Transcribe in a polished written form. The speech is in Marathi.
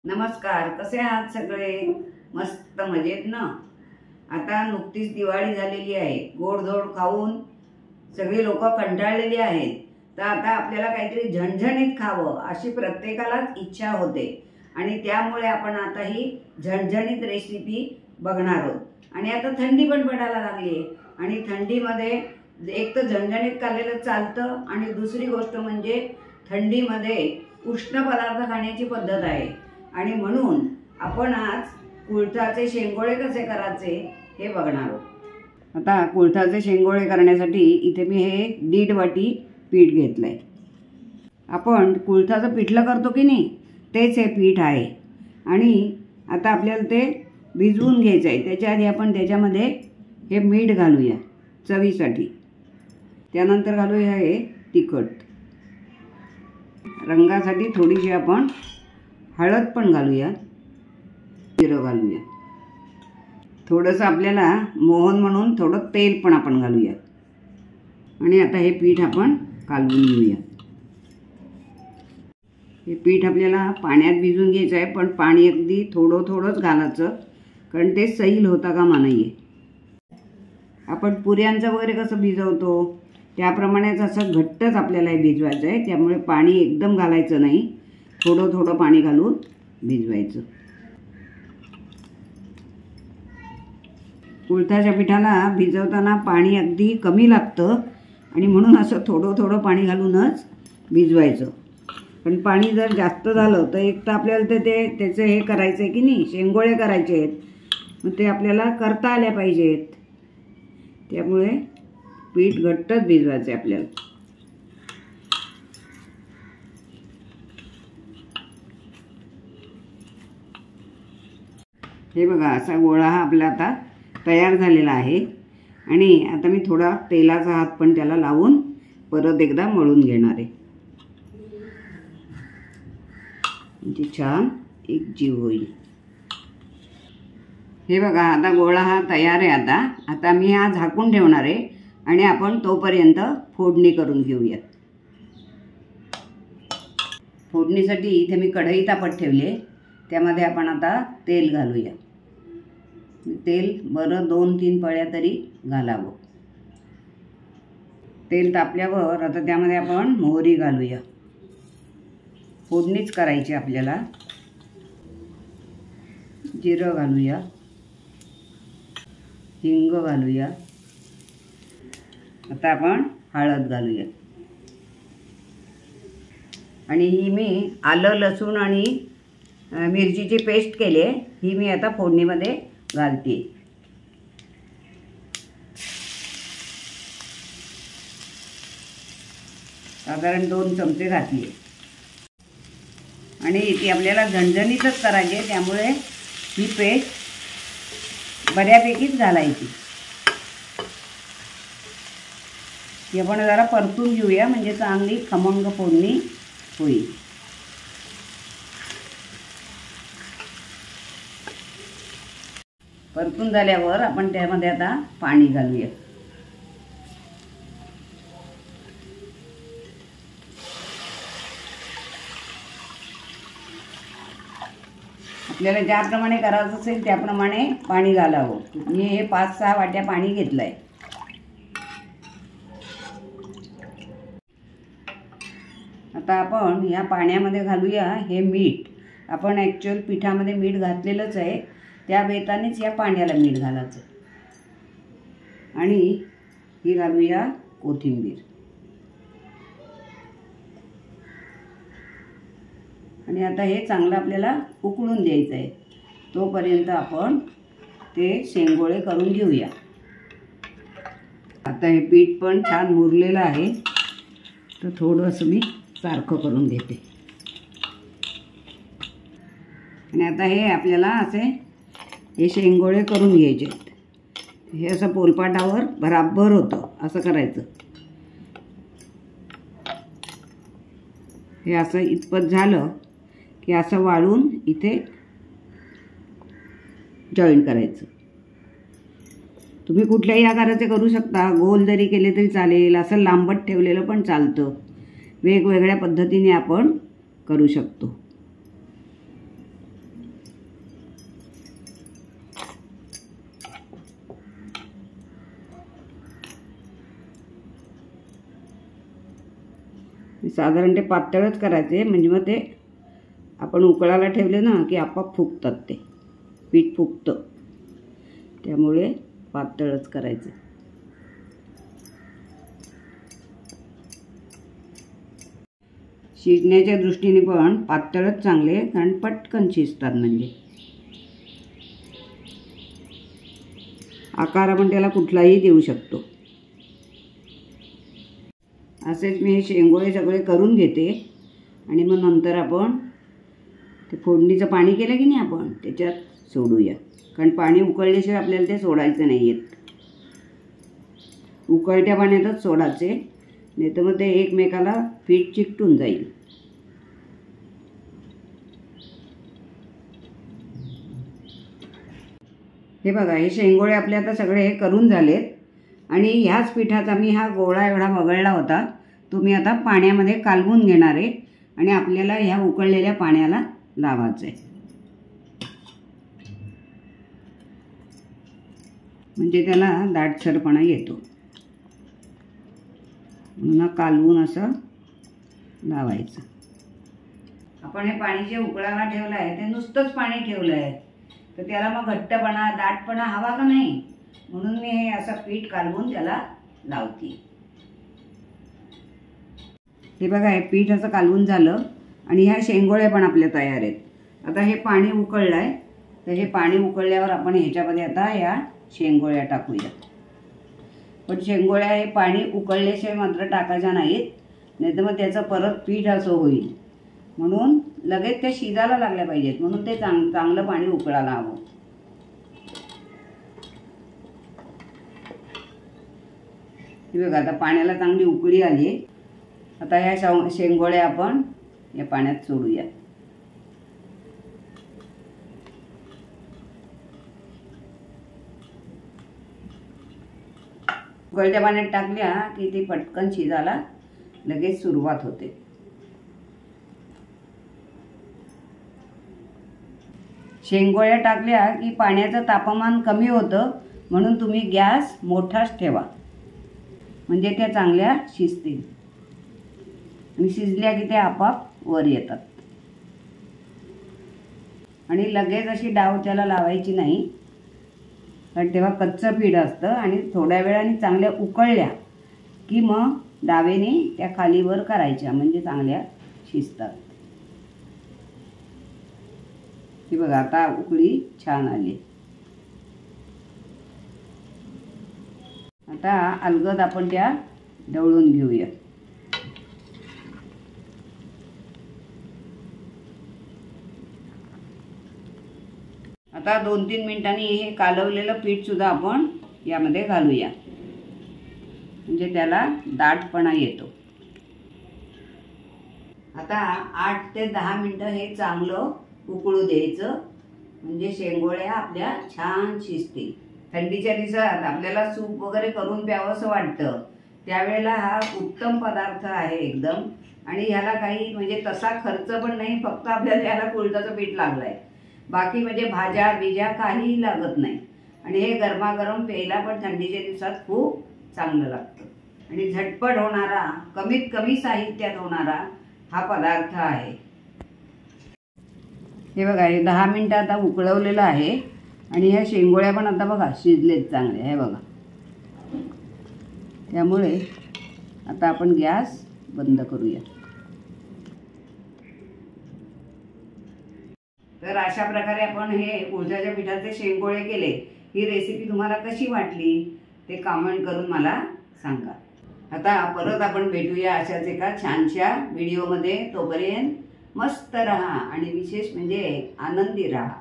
नमस्कार, कसे आहात सगळे? मस्त मजेत ना? आता नुकतीच दिवाळी झालेली आहे. गोडधोड खाऊन सगळे लोक कंटाळलेली आहेत. तर आता आपल्याला काहीतरी झणझणीत खावं अशी प्रत्येकालाच इच्छा होते आणि त्यामुळे आपण आता ही झणझणीत रेसिपी बघणार आहोत. आणि आता थंडी पण पडायला लागली आहे आणि थंडीमध्ये एक तर झणझणीत खाल्लेलं चालतं आणि दुसरी गोष्ट म्हणजे थंडीमध्ये उष्ण पदार्थ खाण्याची पद्धत आहे. आणि म्हणून आपण आज कुळथाचे शेंगोळे कसे करायचे हे बघणार आहोत. आता कुळथाचे शेंगोळे करण्यासाठी इथे मी हे 1.5 वाटी पीठ घेतलंय. आपण कुळथाचं पिठलं करतो की नाही तेच हे पीठ आहे. आणि आता आपल्याला ते भिजवून घ्यायचं आहे. त्याच्या आधी आपण त्याच्यामध्ये हे मीठ घालूया चवीसाठी. त्यानंतर घालूया हे तिखट. रंगासाठी थोडीशी आपण हळद पण घालूया, जिरं घालूया. थोडंसं आपल्याला मोहन म्हणून थोडं तेल पण आपण घालूया. आणि आता हे पीठ आपण कालवून घेऊया. हे पीठ आपल्याला पाण्यात भिजवून घ्यायचं आहे, पण पाणी अगदी थोडं थोडंच घालायचं, कारण ते सैल होता कामा नये. आपण पुऱ्यांचं वगैरे कसं भिजवतो त्याप्रमाणेच असं घट्टच आपल्याला हे भिजवायचं आहे. त्यामुळे पाणी एकदम घालायचं नाही, थोडं थोडं पाणी घालून भिजवायचं. कुळथाच्या पिठाला भिजवताना पाणी अगदी कमी लागतं आणि म्हणून असं थोडं थोडं पाणी घालूनच भिजवायचं. पण पाणी जर जास्त झालं तर एक तर आपल्याला त्याचे हे करायचं आहे की नाही, शेंगोळे करायचे आहेत, मग ते आपल्याला करता आल्या पाहिजेत. त्यामुळे पीठ घट्टच भिजवायचं आहे आपल्याला. हे बघा, असा गोळा हा आपला आता तयार झालेला आहे. आणि आता मी थोडा तेलाचा हात पण त्याला लावून परत एकदा मळून घेणार आहे, म्हणजे छान एकजीव होईल. हे बघा, आता गोळा हा तयार आहे. आता मी हा झाकून ठेवणार आहे आणि आपण तोपर्यंत फोडणी करून घेऊया. फोडणीसाठी इथे मी कढई तापत ठेवली. त्यामध्ये आपण आता तेल घालूया. तेल बरं 2-3 पळ्या तरी घालावं. तेल तापल्यावर आता त्यामध्ये आपण मोहरी घालूया. फोडणीच करायची आपल्याला. जिरं घालूया, हिंग घालूया. आता आपण हळद घालूया. आणि ही मी आलं लसूण आणि मिरचीची पेस्ट केली आहे, ही मी आता फोडणीमध्ये घालते. साधारण 2 चमचे घातली. आणि ती आपल्याला झणझणीतच करायची आहे, त्यामुळे ही पेस्ट बऱ्यापैकीच घालायची. ही आपण जरा परतून घेऊया, म्हणजे चांगली खमंग फोडणी होईल. परतून झाल्यावर आपण त्यामध्ये आता पाणी घालूया. आपल्याला ज्याप्रमाणे करायचं असेल त्याप्रमाणे पाणी घालावं. मी हे 5-6 वाट्या पाणी घेतलं आहे. आता आपण या पाण्यामध्ये घालूया हे मीठ. आपण ॲक्च्युअल पिठामध्ये मीठ घातलेलंच आहे, त्या बेतानेच या पाण्याला मीठ घालायचं. आणि ही घालूया कोथिंबीर. आणि आता हे चांगलं आपल्याला उकळून द्यायचं आहे. तोपर्यंत आपण ते शेंगोळे करून घेऊया. आता हे पीठ पण छान मुरलेलं आहे, तर थोडंसं मी सारखं करून घेते. आणि आता हे आपल्याला असे हे शेंगोळे करून घ्यायचे. हे असं पोलपाटावर बराबर होतं असं करायचं. हे असं इतपत झालं की असं वाळून इथे जॉईन करायचं. तुम्ही कुठल्याही आकाराचे करू शकता, गोल जरी केले तरी चालेल, असं लांबट ठेवलेलं पण चालतं. वेगवेगळ्या पद्धतीने आपण करू शकतो. साधारण ते पातळच करायचे, म्हणजे मग ते आपण उकळायला ठेवले ना की आपोआप फुगतात, ते पीठ फुगतं, त्यामुळे पातळच करायचं. शिजण्याच्या दृष्टीने पण पातळच चांगले, कारण पटकन शिजतात. म्हणजे आकार आपण त्याला कुठलाही देऊ शकतो. असेच मी शेंगोळे सगळे करून घेते आणि मग नंतर आपण ते फोडणीचं पाणी केलं की नाही आपण त्याच्यात सोडूया, कारण पाणी उकळल्याशिवाय आपल्याला ते सोडायचं नाही येत. उकळत्या पाण्यातच सोडायचे, नाही तर मग ते एकमेकाला पीठ चिकटून जाईल. हे बघा, हे शेंगोळे आपले आता सगळे हे करून झालेत आणि ह्याच पिठाचा मी हा गोळा एवढा वगळला होता, तो मी आता पाण्यामध्ये कालवून घेणार आहे आणि आपल्याला ह्या उकळलेल्या पाण्याला लावायचं आहे, म्हणजे त्याला दाटसरपणा येतो. म्हणून कालवून असं लावायचं. आपण हे पाणी जे उकळायला ठेवलं आहे ते नुसतंच पाणी ठेवलं आहे, तर त्याला मग घट्टपणा दाटपणा हवा का नाही, म्हणून मी हे असं पीठ कालवून त्याला लावते. हे बघा, हे पीठ असं कालवून झालं आणि ह्या शेंगोळे पण आपले तयार आहेत. आता हे पाणी उकळलं आहे, तर हे पाणी उकळल्यावर आपण ह्याच्यामध्ये आता या शेंगोळ्या टाकूया. पण शेंगोळ्या हे पाणी उकळल्याशिवाय मात्र टाकायच्या नाहीत, नाही तर मग त्याचं परत पीठ असं होईल. म्हणून लगेच त्या शिजायला लागल्या पाहिजेत, म्हणून ते चांगलं पाणी उकळायला हवं. हे बघा, आता पाण्याला चांगली उकळी आली. आता ह्या शेंगोळ्या आपण या पाण्यात सोडूया. उकळत्या पाण्यात टाकल्या की ती पटकन शिजायला लगेच सुरुवात होते. शेंगोळ्या टाकल्या की पाण्याचं तापमान कमी होतं, म्हणून तुम्ही गॅस मोठाच ठेवा, म्हणजे त्या चांगल्या शिजतील आणि शिजल्या की त्या आपोआप वर येतात. आणि लगेच अशी डाव त्याला लावायची नाही, कारण तेव्हा कच्चं पीठ असतं आणि थोड्या वेळाने चांगल्या उकळल्या की मग डावेने त्या खालीवर करायच्या, म्हणजे चांगल्या शिजतात. ही बघा, आता उकळी छान आली. आता अलगद आपण त्या ढवळून घेऊया. आता 2-3 मिनिटांनी हे कालवलेलं पीठ सुद्धा आपण यामध्ये घालूया, म्हणजे त्याला दाटपणा येतो. आता 8 ते 10 मिनिटं हे चांगलं उकळू द्यायचं, म्हणजे शेंगोळ्या आपल्या छान शिजतील. थंडीच्या दिवसात आपल्याला सूप वगैरे करून प्यावंसं वाटतं, त्यावेळेला हा उत्तम पदार्थ आहे एकदम. आणि ह्याला काही म्हणजे तसा खर्च पण नाही, फक्त आपल्याला ह्याला कुळथाचं पीठ लागलंय, बाकी म्हणजे भाज्या बिज्या काहीही लागत नाही. आणि हे गरमागरम प्यायला पण थंडीच्या दिवसात खूप चांगलं लागतं आणि झटपट होणारा, कमीत कमी साहित्यात होणारा हा पदार्थ आहे. हे बघा, हे 10 मिनिटं आता उकळवलेलं आहे आणि ह्या शेंगोळ्या पण आता बघा शिजलेत चांगले. हे बघा, त्यामुळे आता आपण गॅस बंद करूया. तर अशा प्रकारे आपण हे उडदाच्या पिठाचे शेंगोळे केले. ही रेसिपी तुम्हाला कशी वाटली ते कमेंट करून मला सांगा. आता परत आपण भेटूया अशाच एका छानशा व्हिडिओमध्ये. तोपर्यंत मस्त रहा आणि विशेष म्हणजे आनंदी रहा.